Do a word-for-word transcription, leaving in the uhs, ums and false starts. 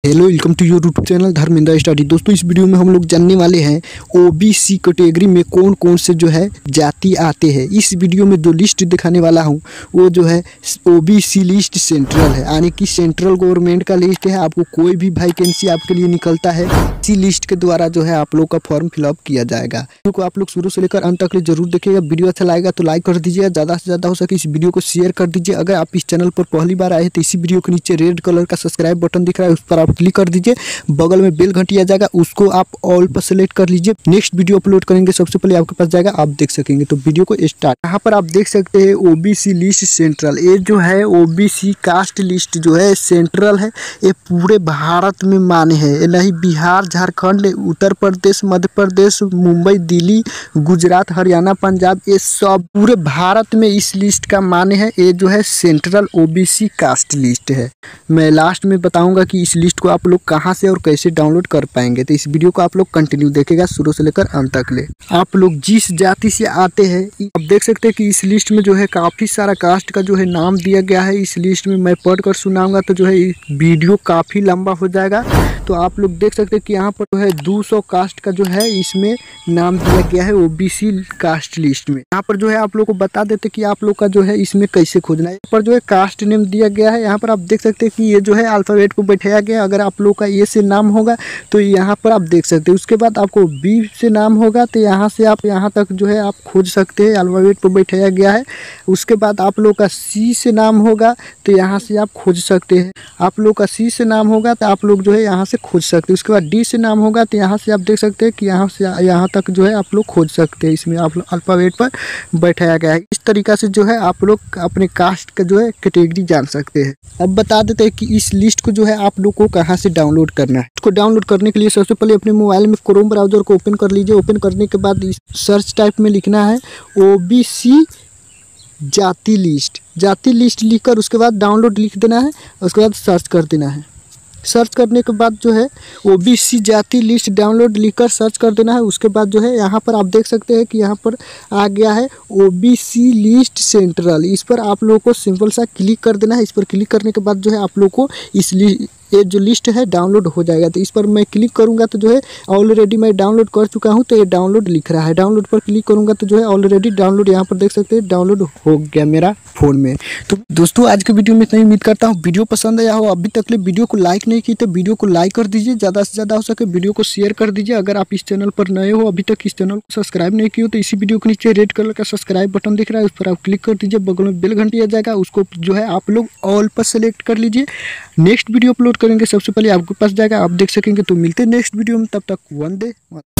Hello, welcome to your YouTube channel Dharmendra study. दोस्तों, इस video में हम लोग जानने वाले हैं ओबीसी कैटेगरी में कौन कौन से जो है जाति आते हैं। इस वीडियो में जो लिस्ट दिखाने वाला हूं वो जो है ओबीसी लिस्ट सेंट्रल है, यानी कि सेंट्रल गवर्नमेंट का लिस्ट है। आपको कोई भी वैकेंसी आपके लिए निकलता है, इसी लिस्ट के द्वारा जो है आप लोग का फॉर्म फिलअप किया जाएगा। वीडियो को आप लोग शुरू से लेकर अंत तक जरूर देखिएगा। वीडियो अच्छा लगेगा तो लाइक कर दीजिएगा, ज़्यादा से ज़्यादा हो सके इस वीडियो को शेयर कर दीजिए। अगर आप इस चैनल पर पहली बार आए हैं तो इसी वीडियो के नीचे रेड कलर का सब्सक्राइब बटन दिख रहा है, उस पर आप क्लिक कर दीजिए। बगल में बेल घंटी आ जाएगा, उसको आप ऑल पर सेलेक्ट कर लीजिए। नेक्स्ट वीडियो अपलोड करेंगे सबसे पहले आपके पास जाएगा, आप देख सकेंगे। तो वीडियो को स्टार्ट। यहाँ पर आप देख सकते हैं ओबीसी लिस्ट सेंट्रल। ये जो है ओबीसी कास्ट लिस्ट जो है सेंट्रल है, ये पूरे भारत में मान्य है। ये नहीं बिहार, झारखंड, उत्तर प्रदेश, मध्य प्रदेश, मुंबई, दिल्ली, गुजरात, हरियाणा, पंजाब, ये सब पूरे भारत में इस लिस्ट का मान्य है। ये जो है सेंट्रल ओबीसी कास्ट लिस्ट है। मैं लास्ट में बताऊंगा कि इस लिस्ट को आप लोग कहां से और कैसे डाउनलोड कर पाएंगे। तो इस वीडियो को आप लोग कंटिन्यू देखेगा शुरू से लेकर अंत तक ले। आप लोग जिस जाति से आते हैं, आप देख सकते हैं कि इस लिस्ट में जो है काफी सारा कास्ट का जो है नाम दिया गया है। इस लिस्ट में मैं पढ़कर सुनाऊंगा तो जो है वीडियो काफी लंबा हो जाएगा। तो आप लोग देख सकते हैं कि यहाँ पर जो है दो सौ कास्ट का जो है इसमें नाम दिया गया है ओबीसी कास्ट लिस्ट में। यहाँ पर जो है आप लोग को बता देते कि आप लोग का जो है इसमें कैसे खोजना है। यहाँ पर जो है कास्ट नेम दिया गया है। यहाँ पर आप देख सकते हैं कि ये जो है अल्फाबेट पर बैठाया गया। अगर आप लोग का ए से नाम होगा तो यहाँ पर आप देख सकते हैं। उसके बाद आपको बी से नाम होगा तो यहाँ से आप यहाँ तक जो है आप खोज सकते हैं, अल्फाबेट पर बैठाया गया है। उसके बाद आप लोग का सी से नाम होगा तो यहाँ से आप खोज सकते हैं। आप लोग का सी से नाम होगा तो आप लोग जो है यहाँ से खोज सकते हैं। उसके बाद डी से नाम होगा तो यहाँ से आप देख सकते हैं कि यहाँ से यहाँ तक जो है आप लोग खोज सकते हैं। इसमें आप अल्फाबेट पर बैठाया गया है। इस तरीक़ा से जो है आप लोग अपने कास्ट का जो है कैटेगरी जान सकते हैं। अब बता देते हैं कि इस लिस्ट को जो है आप लोग को कहाँ से डाउनलोड करना है। इसको डाउनलोड करने के लिए सबसे पहले अपने मोबाइल में क्रोम ब्राउजर को ओपन कर लीजिए। ओपन करने के बाद सर्च टाइप में लिखना है ओबीसी जाति लिस्ट। जाति लिस्ट लिखकर उसके बाद डाउनलोड लिख देना है, उसके बाद सर्च कर देना है। सर्च करने के बाद जो है ओबीसी जाति लिस्ट डाउनलोड लिखकर सर्च कर देना है। उसके बाद जो है यहाँ पर आप देख सकते हैं कि यहाँ पर आ गया है ओबीसी लिस्ट सेंट्रल। इस पर आप लोगों को सिंपल सा क्लिक कर देना है। इस पर क्लिक करने के बाद जो है आप लोग को इस ये जो लिस्ट है डाउनलोड हो जाएगा। तो इस पर मैं क्लिक करूंगा तो जो है ऑलरेडी मैं डाउनलोड कर चुका हूं, तो ये डाउनलोड लिख रहा है। डाउनलोड पर क्लिक करूंगा तो जो है ऑलरेडी डाउनलोड यहाँ पर देख सकते हैं डाउनलोड हो गया मेरा फ़ोन में। तो दोस्तों, आज के वीडियो में इतना ही। उम्मीद करता हूँ वीडियो पसंद आया हो। अभी तक ले वीडियो को लाइक नहीं की तो वीडियो को लाइक कर दीजिए, ज़्यादा से ज़्यादा हो सके वीडियो को शेयर कर दीजिए। अगर आप इस चैनल पर नए हो, अभी तक इस चैनल को सब्सक्राइब नहीं किया हो तो इसी वीडियो के नीचे रेड कलर का सब्सक्राइब बटन दिख रहा है, उस पर आप क्लिक कर दीजिए। बगल में बेल घंटी आ जाएगा, उसको जो है आप लोग ऑल पर सेलेक्ट कर लीजिए। नेक्स्ट वीडियो अपलोड करेंगे सबसे पहले आपके पास जाएगा, आप देख सकेंगे। तो मिलते हैं नेक्स्ट वीडियो में, तब तक वंदे।